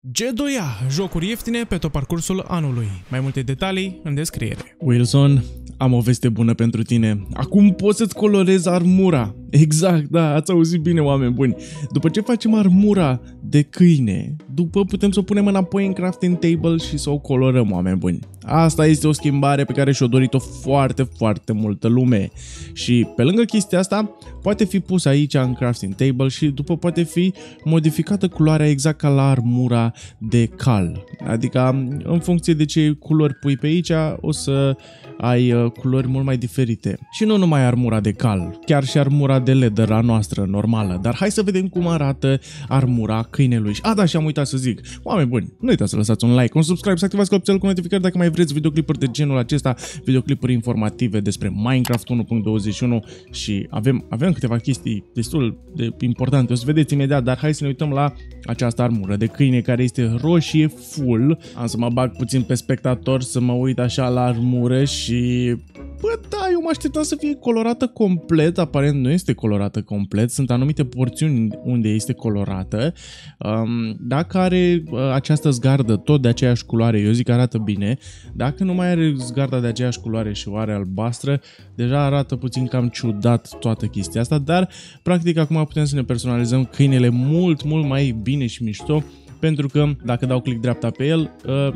G2A, jocuri ieftine pe tot parcursul anului. Mai multe detalii în descriere. Wilson, am o veste bună pentru tine. Acum poți să-ți colorezi armura. Exact, da, ați auzit bine, oameni buni. După ce facem armura de câine, după putem să o punem înapoi în crafting table și să o colorăm, oameni buni. Asta este o schimbare pe care și-o dorit-o foarte multă lume. Și pe lângă chestia asta, poate fi pusă aici în crafting table și după poate fi modificată culoarea exact ca la armura de cal. Adică în funcție de ce culori pui pe aici, o să ai culori mult mai diferite. Și nu numai armura de cal, chiar și armura de leather a noastră normală. Dar hai să vedem cum arată armura câinelui. Da, și am uitat să zic. Oameni buni, nu uitați să lăsați un like, un subscribe, să activați clopoțelul cu notificări dacă mai vreți videoclipuri de genul acesta, videoclipuri informative despre Minecraft 1.21 și avem câteva chestii destul de importante. O să vedeți imediat, dar hai să ne uităm la această armură de câine care este roșie full. Am să mă bag puțin pe spectator să mă uit așa la armură și... Bă, da, eu mă așteptam să fie colorată complet, aparent nu este colorată complet, sunt anumite porțiuni unde este colorată. Dacă are această zgardă tot de aceeași culoare, eu zic că arată bine. Dacă nu mai are zgarda de aceeași culoare și o are albastră, deja arată puțin cam ciudat toată chestia asta, dar practic acum putem să ne personalizăm câinele mult mai bine și mișto. Pentru că dacă dau click dreapta pe el,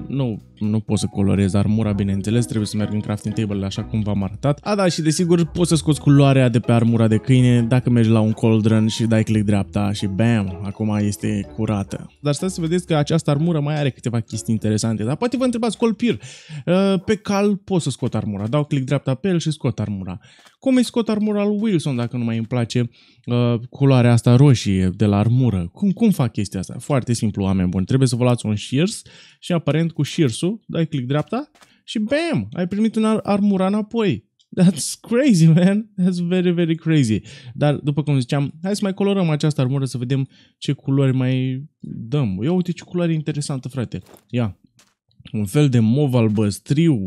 nu pot să colorez armura, bineînțeles, trebuie să merg în crafting table așa cum v-am arătat. Da, și desigur poți să scoți culoarea de pe armura de câine dacă mergi la un cauldron și dai click dreapta și bam, acum este curată. Dar stați să vedeți că această armură mai are câteva chestii interesante, dar poate vă întrebați, Colpir, pe cal pot să scot armura, dau click dreapta pe el și scot armura. Cum îi scot armura lui Wilson dacă nu mai îmi place culoarea asta roșie de la armură? Cum fac chestia asta? Foarte simplu, oameni buni. Trebuie să vă luați un shears și aparent cu shears-ul dai click dreapta și bam! Ai primit armura înapoi. That's crazy, man! That's very crazy. Dar, după cum ziceam, hai să mai colorăm această armură să vedem ce culori mai dăm. Ia uite ce culoare interesantă, frate. Ia. Un fel de mov albăstriu.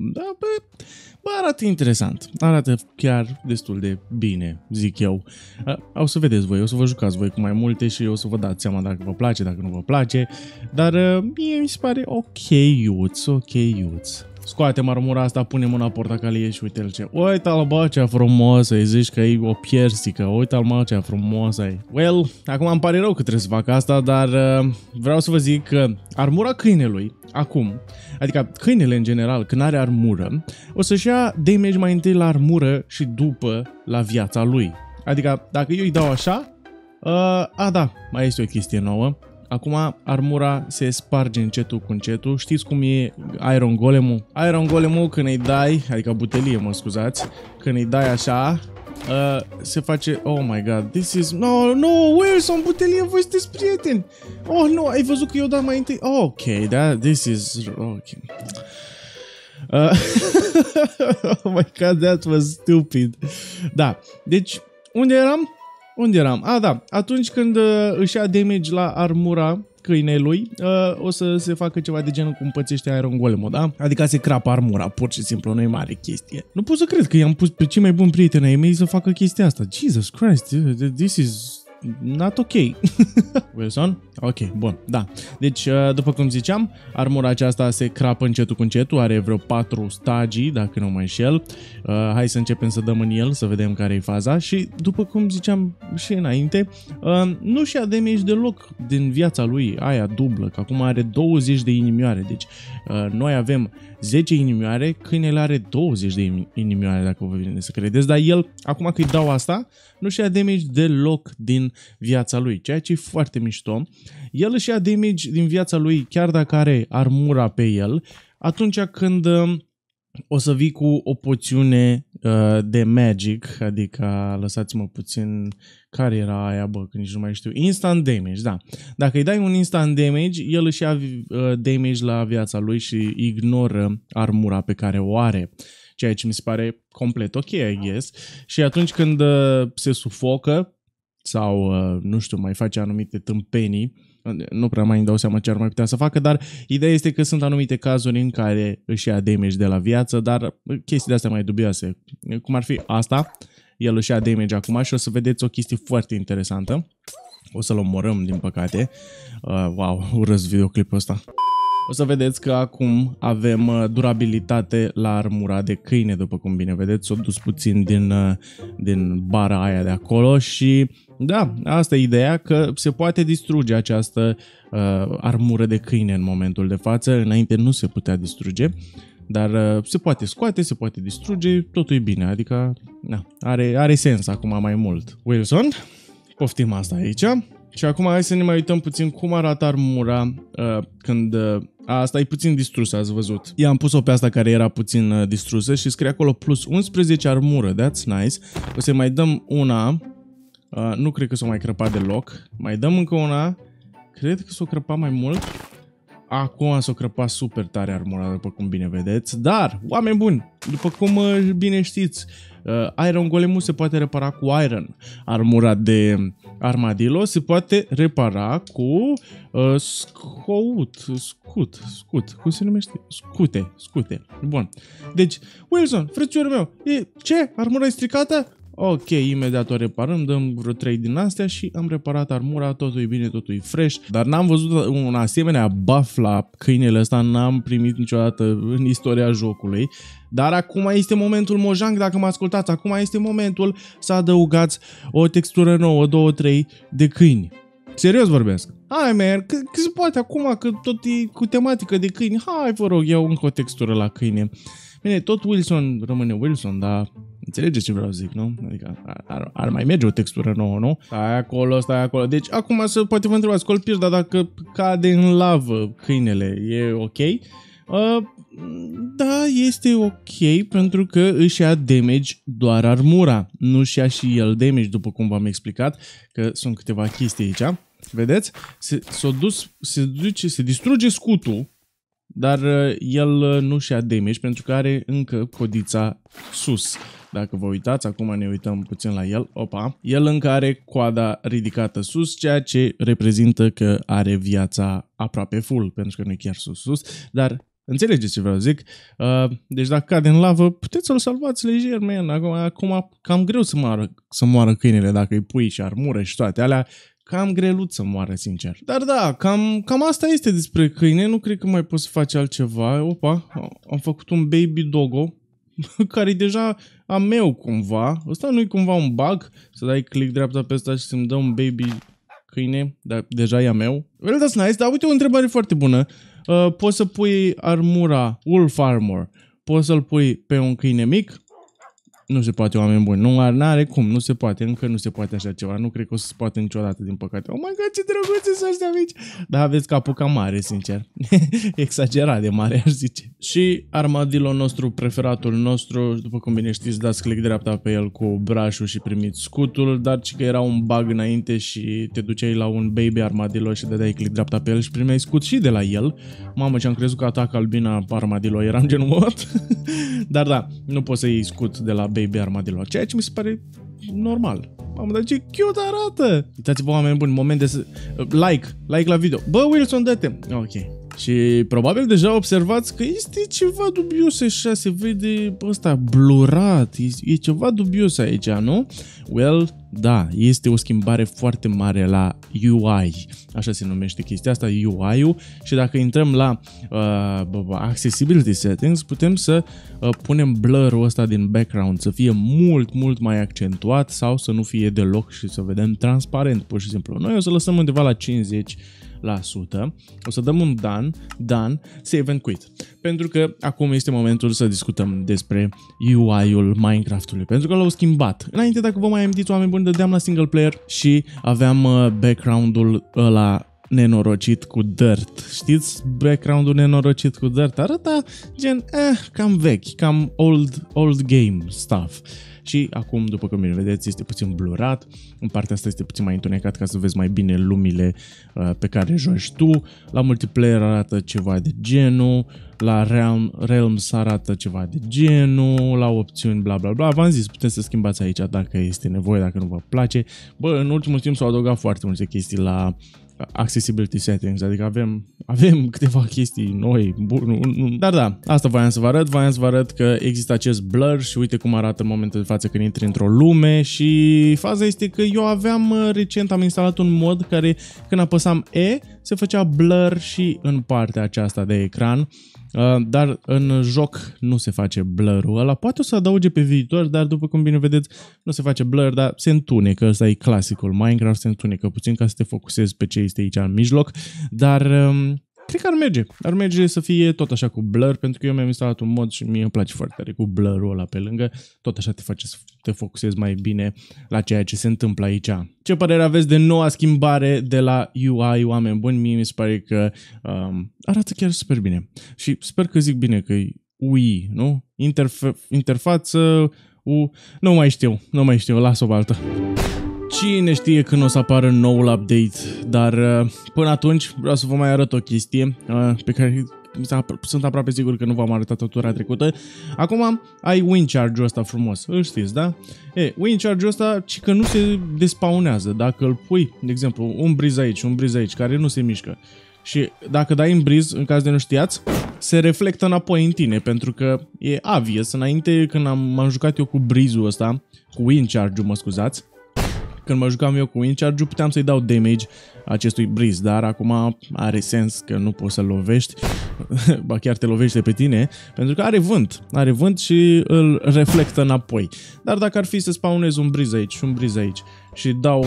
Arată interesant. Arată chiar destul de bine, zic eu. O să vedeți voi, o să vă jucați voi cu mai multe și o să vă dați seama dacă vă place, dacă nu vă place. Dar mie mi se pare ok, iuț. Scoatem armura asta, punem una portocalie și uite-l ce... Uite-l, bă, ce frumos e, zici că e o piersică, uite-l, mă, ce frumos e. Well, acum îmi pare rău că trebuie să fac asta, dar vreau să vă zic că armura câinelui, acum, adică câinele în general, când are armură, o să-și ia damage mai întâi la armură și după la viața lui. Adică, dacă eu îi dau așa, da, mai este o chestie nouă. Acum armura se sparge încetul cu încetul. Știți cum e Iron Golem-ul? Iron Golem-ul când îi dai, adică butelie, mă scuzați, când îi dai așa, se face... Oh my god, this is... No, Wilson, butelie, voi sunteți prieteni! Oh, nu, ai văzut că eu dau mai întâi... Oh, ok, this is... Ok. Oh my god, that was stupid. Da, deci, unde eram? Da, atunci când își ia damage la armura câinelui, o să se facă ceva de genul cum pățește Iron Golem-ul, da? Adică se crapă armura, pur și simplu, nu e mare chestie. Nu pot să cred că i-am pus pe cei mai buni prieteni ai mei să facă chestia asta. Jesus Christ, this is... not ok. Wilson? Ok, bun, da. Deci, după cum ziceam, armura aceasta se crapă încetul cu încetul, are vreo 4 stagii, dacă nu mă înșel. Hai să începem să dăm în el, să vedem care e faza. Și, după cum ziceam și înainte, nu-și ia damage deloc din viața lui, aia dublă, că acum are 20 de inimioare. Deci, noi avem 10 inimioare, câinele are 20 de inimioare, dacă vă vine să credeți. Dar el, acum că îi dau asta, nu-și ia damage deloc din viața lui, ceea ce e foarte mișto. El își ia damage din viața lui chiar dacă are armura pe el, atunci când o să vii cu o poțiune de magic, adică, lăsați-mă puțin, care era aia, bă, că nici nu mai știu, instant damage, da. Dacă îi dai un instant damage, el își ia damage la viața lui și ignoră armura pe care o are. Ceea ce mi se pare complet ok, I guess. Și atunci când se sufocă sau, nu știu, mai face anumite tâmpenii, nu prea mai îmi dau seama ce ar mai putea să facă, dar ideea este că sunt anumite cazuri în care își ia damage de la viață, dar chestii de-astea mai dubioase, cum ar fi asta, el își ia damage acum și o să vedeți o chestie foarte interesantă. O să-l omorâm, din păcate. Wow, urăsc videoclipul ăsta. O să vedeți că acum avem durabilitate la armura de câine, după cum bine vedeți. S-o dus puțin din bara aia de acolo și da, asta e ideea, că se poate distruge această armură de câine în momentul de față. Înainte nu se putea distruge, dar se poate scoate, se poate distruge, totul e bine, adică na, are sens acum mai mult. Wilson, poftim asta aici. Și acum hai să ne mai uităm puțin cum arată armura când... Asta e puțin distrusă, ați văzut. I-am pus-o pe asta care era puțin distrusă și scrie acolo plus 11 armură, that's nice. O să mai dăm una, nu cred că s-o mai crăpa deloc. Mai dăm încă una, cred că s-o crăpa mai mult. Acum s-o crăpa super tare armura, după cum bine vedeți. Dar, oameni buni, după cum bine știți, Iron Golem-ul se poate repara cu Iron. Armura de Armadillo se poate repara cu Scut. Cum se numește? Scute. Bun. Deci, Wilson, frățiorul meu, ce? Armura e stricată? Ok, imediat o reparăm, dăm vreo 3 din astea și am reparat armura, totul e bine, totul e fresh. Dar n-am văzut un asemenea buff la câinele ăsta, n-am primit niciodată în istoria jocului. Dar acum este momentul, Mojang, dacă mă ascultați, acum este momentul să adăugați o textură nouă, 2-3 de câini. Serios vorbesc. Hai, man, că se poate acum, că tot e cu tematică de câini. Hai, vă rog, iau încă o textură la câine. Bine, tot Wilson rămâne Wilson, dar înțelegeți ce vreau să zic, nu? Adică ar mai merge o textură nouă, nu? Stai acolo. Deci acum poate vă întrebați, Colpir, dar dacă cade în lavă câinele, e ok? Da, este ok, pentru că își ia damage doar armura. Nu își ia și el damage, după cum v-am explicat, că sunt câteva chestii aici. Vedeți? Se distruge scutul, dar el nu și-a damage pentru că are încă codița sus. Dacă vă uitați, acum ne uităm puțin la el. Opa! El încă are coada ridicată sus, ceea ce reprezintă că are viața aproape full, pentru că nu e chiar sus, dar înțelegeți ce vreau să zic. Deci dacă cade în lavă, puteți să-l salvați lejer, man. Acum cam greu să moară câinele dacă îi pui și armură și toate alea. Cam grelut să moară, sincer. Dar da, cam asta este despre câine. Nu cred că mai pot să faci altceva. Opa, am făcut un baby doggo, care e deja a meu cumva. Ăsta nu e cumva un bug? Să dai click dreapta pe ăsta și să-mi dă un baby câine, dar deja e a meu. Well, that's nice, dar uite o întrebare foarte bună. Poți să pui armura, Wolf Armor, poți să-l pui pe un câine mic? Nu se poate, oameni buni. Nu are cum, nu se poate. Încă nu se poate așa ceva. Nu cred că o să se poate niciodată, din păcate. Oh my god, ce drăguțe sunt ăștia mici! Dar aveți capul cam mare, sincer. Exagerat de mare, aș zice. Și armadillo nostru, preferatul nostru, după cum bine știți, dați click dreapta pe el cu brașul și primiți scutul, dar și că era un bug înainte și te duceai la un baby armadillo și dădeai click dreapta pe el și primeai scut și de la el. Mamă, ce am crezut că atac albina armadillo, eram genul mort. Dar da, nu poți să iei scut de la baby armadillo, ceea ce mi se pare normal. Mamă, dar ce cute arată! Uitați-vă, oameni buni, moment de like la video. Bă, Wilson, dă-te! Ok. Și probabil deja observați că este ceva dubios așa, se vede ăsta blurat, e ceva dubios aici, nu? Well, da, este o schimbare foarte mare la UI, așa se numește chestia asta, UI-ul, și dacă intrăm la Accessibility Settings, putem să punem blur-ul ăsta din background să fie mult mai accentuat sau să nu fie deloc și să vedem transparent, pur și simplu. Noi o să lăsăm undeva la 50%, o să dăm un done, save and quit. Pentru că acum este momentul să discutăm despre UI-ul Minecraft-ului, pentru că l-au schimbat. Înainte, dacă vă mai amintiți, oameni buni, dădeam la single player și aveam background-ul ăla nenorocit cu dirt. Știți background-ul nenorocit cu dirt? Arăta gen, cam vechi, cam old game stuff. Și acum, după cum bine vedeți, este puțin blurat. În partea asta este puțin mai întunecat ca să vezi mai bine lumile pe care joci tu. La multiplayer arată ceva de genul. la Realms arată ceva de genul, la opțiuni bla bla bla. V-am zis, puteți să schimbați aici dacă este nevoie, dacă nu vă place. Bă, în ultimul timp s-au adăugat foarte multe chestii la accessibility settings, adică avem câteva chestii noi, dar da, asta voiam să vă arăt că există acest blur și uite cum arată în momentul de față când intri într-o lume. Și faza este că eu recent am instalat un mod care când apăsam E se făcea blur și în partea aceasta de ecran. Dar în joc nu se face blur-ul ăla, poate o să adauge pe viitor, dar după cum bine vedeți nu se face blur, dar se întunecă, ăsta e clasicul Minecraft, se întunecă puțin ca să te focusezi pe ce este aici în mijloc, dar cred că ar merge să fie tot așa cu blur, pentru că eu mi-am instalat un mod și mie îmi place foarte tare cu blur-ul ăla pe lângă, tot așa te face să te focusezi mai bine la ceea ce se întâmplă aici. Ce părere aveți de noua schimbare de la UI, oameni buni? Mie mi se pare că arată chiar super bine și sper că zic bine că e UI, nu? Interfață, nu mai știu, las-o baltă. Cine știe când o să apară noul update, dar până atunci vreau să vă mai arăt o chestie pe care sunt aproape sigur că nu v-am arătat-o tura trecută. Acum ai wind charge-ul ăsta frumos, îl știți, da? Wind charge-ul ăsta ci că nu se despawnează. Dacă îl pui, de exemplu, un breeze aici, care nu se mișcă, și dacă dai în breeze, în caz de nu știați, se reflectă înapoi în tine, pentru că e obvious. Înainte, când m-am jucat eu cu breeze-ul ăsta, cu wind charge-ul, mă scuzați, când mă jucam eu cu wind charge-ul, puteam să-i dau damage acestui breeze, dar acum are sens că nu poți să-l lovești, ba chiar te lovește pe tine, pentru că are vânt și îl reflectă înapoi. Dar dacă ar fi să spawnezi un breeze aici și un breeze aici și dau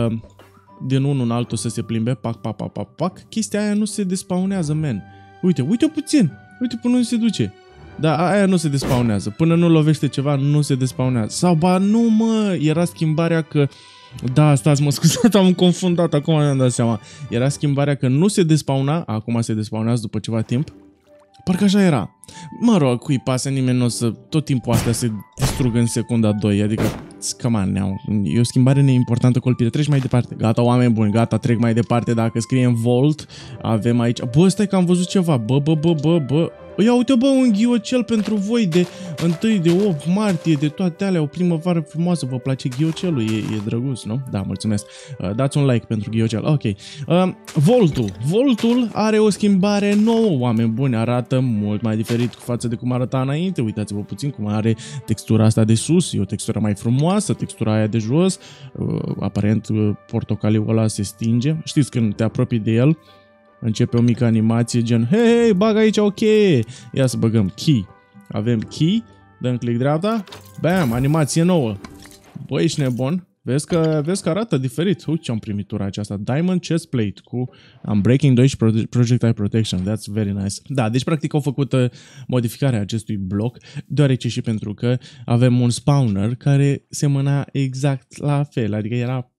din unul în altul să se plimbe, pac, chestia aia nu se despawnează, man. Uite puțin, uite până unde se duce. Dar aia nu se despawnează, până nu lovește ceva, nu se despawnează. Sau ba nu, mă, era schimbarea că... Da, stați, mă scuzat, am confundat, acum mi-am dat seama. Era schimbarea că nu se despawna, acum se despawnează după ceva timp. Parcă așa era. Mă rog, cui pasă, nimeni nu o să... Tot timpul astea se distrugă în secunda 2, adică... Come on, e o schimbare neimportantă, colpire. Treci mai departe. Gata, oameni buni, gata, trec mai departe. Dacă scriem Vault, avem aici... Bă, stai că am văzut ceva. Bă. Ia uite, bă, un ghiocel pentru voi de 1 de 8 martie, de toate alea, o primăvară frumoasă. Vă place ghiocelul? E drăguț, nu? Da, mulțumesc. Dați un like pentru ghiocel. Ok. Vaultul are o schimbare nouă, oameni buni. Arată mult mai diferit față de cum arăta înainte. Uitați-vă puțin cum are textura asta de sus. E o textură mai frumoasă, textura aia de jos. Aparent, portocaliul ăla se stinge. Știți, când te apropii de el, începe o mică animație gen hei, bag aici, ok. Ia să băgăm key. Avem key, dăm click dreapta, bam, animație nouă. Băi, ești nebun? Vezi că arată diferit. Uite ce-am primit tura aceasta. Diamond chest plate cu Unbreaking 2 și Projectile Protection. That's very nice. Da, deci practic au făcut modificarea acestui bloc, deoarece și pentru că avem un spawner care semăna exact la fel. Adică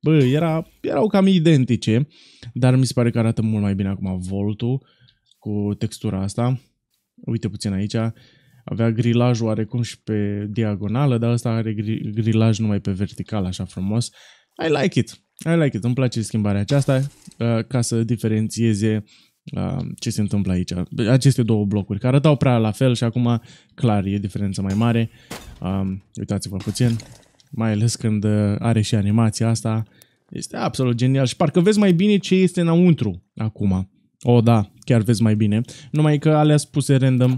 erau cam identice, dar mi se pare că arată mult mai bine acum Vault-ul cu textura asta. Uite puțin aici. Avea grilajul oarecum și pe diagonală, dar ăsta are grilaj numai pe vertical, așa frumos. I like it, îmi place schimbarea aceasta ca să diferențieze ce se întâmplă aici. Aceste două blocuri care arătau prea la fel și acum clar e diferența mai mare. Uitați-vă puțin, mai ales când are și animația asta. Este absolut genial și parcă vezi mai bine ce este înăuntru acum. Da, chiar vezi mai bine, numai că alea spuse random.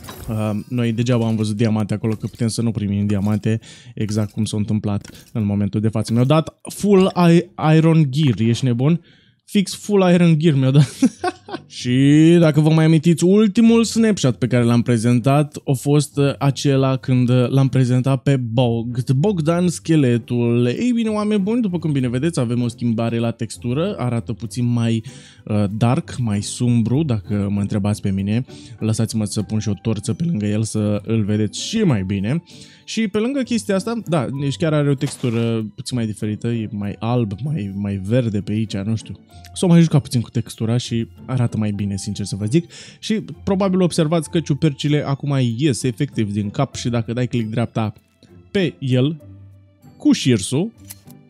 Noi degeaba am văzut diamante acolo, că putem să nu primim diamante exact cum s-a întâmplat în momentul de față. Mi-au dat full iron gear, ești nebun? Fix full iron gear mi-au dat. Și dacă vă mai amintiți, ultimul snapshot pe care l-am prezentat a fost acela când l-am prezentat pe Bogdan Scheletul. Ei bine, oameni buni, după cum bine vedeți, avem o schimbare la textură, arată puțin mai dark, mai sumbru, dacă mă întrebați pe mine. Lăsați-mă să pun și o torță pe lângă el să îl vedeți și mai bine. Și pe lângă chestia asta, da, deci chiar are o textură puțin mai diferită, e mai alb, mai verde pe aici, nu știu. S-o mai jucat puțin cu textura și arată mai bine, sincer să vă zic. Și probabil observați că ciupercile acum ies efectiv din cap și dacă dai click dreapta pe el, cu șirsul,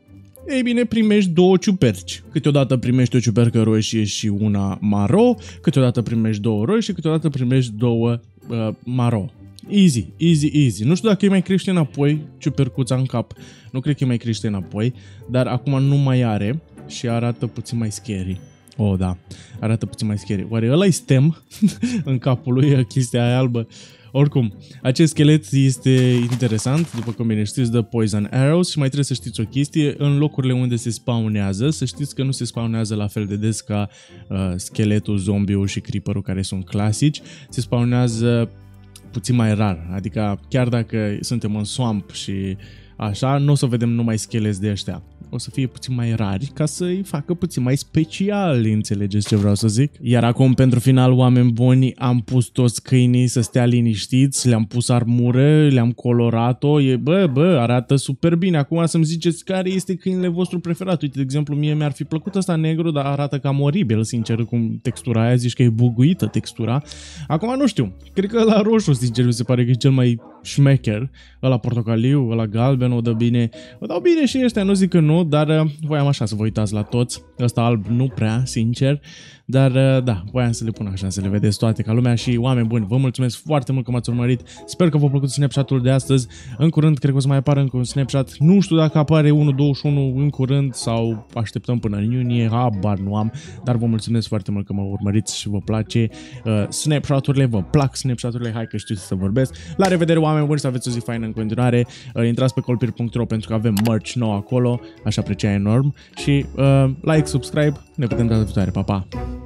ei bine, primești 2 ciuperci. Câteodată primești o ciupercă roșie și una maro, câteodată primești 2 roșii și câteodată primești 2 maro. Easy, easy, easy. Nu știu dacă îi mai crește înapoi ciupercuța în cap. Nu cred că îi mai crește înapoi, dar acum nu mai are și arată puțin mai scary. Oh, da, arată puțin mai scary. Oare ăla-i stem în capul lui, chestia aia albă? Oricum, acest schelet este interesant, după cum bine știți, de Poison Arrows și mai trebuie să știți o chestie, în locurile unde se spawnează, să știți că nu se spawnează la fel de des ca scheletul, zombiul și creeper-ul care sunt clasici, se spawnează puțin mai rar, adică chiar dacă suntem în swamp și așa, nu o să vedem numai scheleți de ăștia. O să fie puțin mai rari ca să-i facă puțin mai speciali, înțelegeți ce vreau să zic? Iar acum, pentru final, oameni buni, am pus toți câinii să stea liniștiți, le-am pus armură, le-am colorat-o, arată super bine. Acum să-mi ziceți care este câinele vostru preferat. Uite, de exemplu, mie mi-ar fi plăcut ăsta negru, dar arată cam oribil, sincer, cum textura aia, zici că e buguită textura. Acum nu știu, cred că ăla roșu, sincer, mi se pare că e cel mai șmecher, ăla portocaliu, ăla galben, o dă bine. O dau bine și ăștia, nu zic că nu, dar voiam așa să vă uitați la toți. Ăsta alb nu prea, sincer, dar da, voiam să le pun așa, să le vedeți toate ca lumea și oameni buni, vă mulțumesc foarte mult că m-ați urmărit. Sper că v-a plăcut snapshot-ul de astăzi. În curând cred că o să mai apară încă un snapshot. Nu știu dacă apare 1.21 în curând sau așteptăm până în iunie, habar nu am, dar vă mulțumesc foarte mult că mă urmăriți și vă place snapshot-urile, vă plac snapshot-urile, hai că știu să vorbesc. La revedere, oameni buni, să aveți o zi faină în continuare. Intrați pe colpir.ro pentru că avem merch nou acolo, aș aprecia enorm și like, subscribe, ne vedem data viitoare, pa, pa!